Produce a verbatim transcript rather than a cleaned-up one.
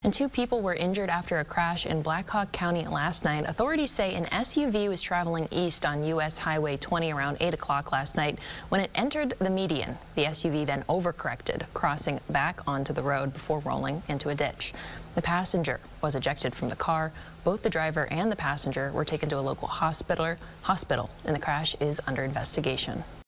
And two people were injured after a crash in Black Hawk County last night. Authorities say an S U V was traveling east on U S Highway twenty around eight o'clock last night. When it entered the median, the S U V then overcorrected, crossing back onto the road before rolling into a ditch. The passenger was ejected from the car. Both the driver and the passenger were taken to a local hospital. Hospital, and the crash is under investigation.